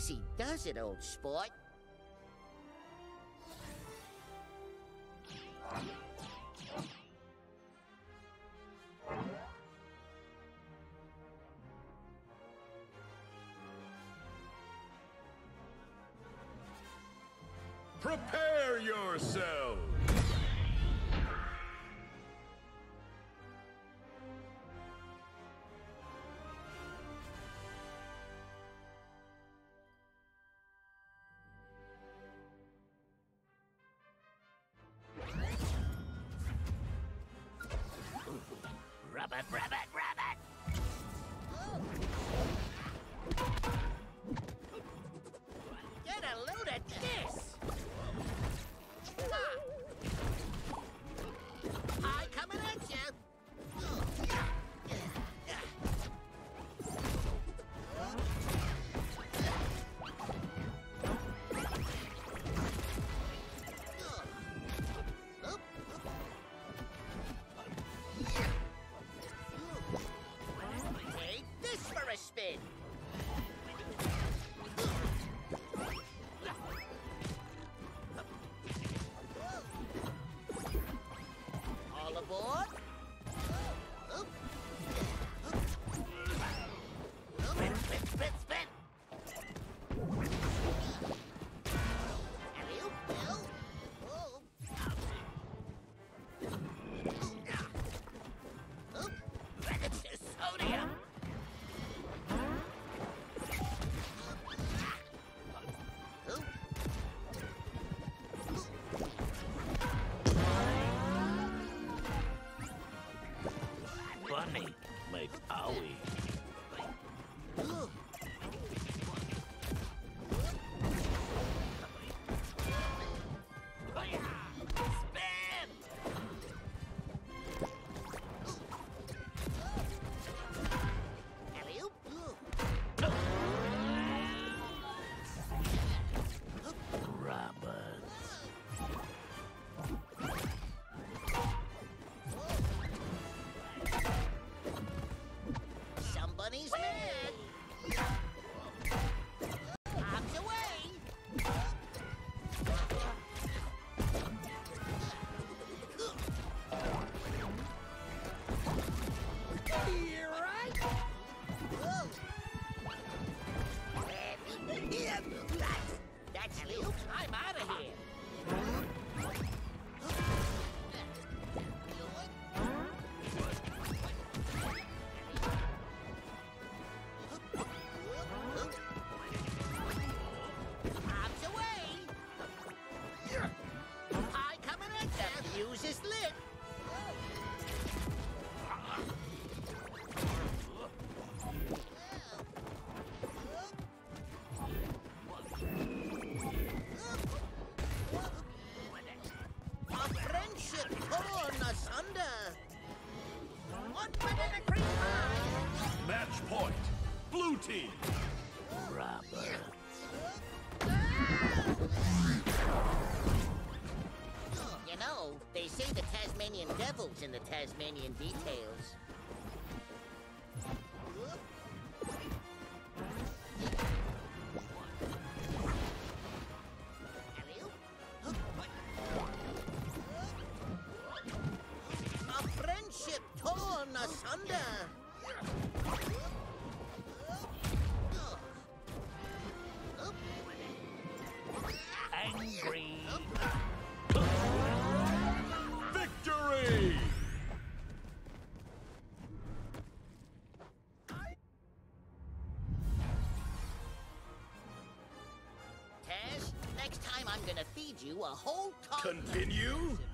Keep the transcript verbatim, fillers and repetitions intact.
Easy does it, old sport. Prepare yourselves! Rabbit, rabbit, rabbit! Get a load of this! I coming at you! Take this for a spin! All aboard? Spin, spin, spin, spin! Alley-oop, Bill. Oh. It's sodium! Bunny, make owie. Spin! Alley-oop. Rabbits. Somebody's mad. Arms away. You're right. That's, that's Luke. I'm out of here. Arms away! I coming at you. The fuse is lit. A friendship torn asunder. One minute and three five. Match point! Blue team! Rabbits. You know, they say the Tasmanian devil's in the Tasmanian details. Alley-oop. A friendship torn asunder. Angry. Victory! Taz, next time I'm gonna feed you a whole ton. Continue?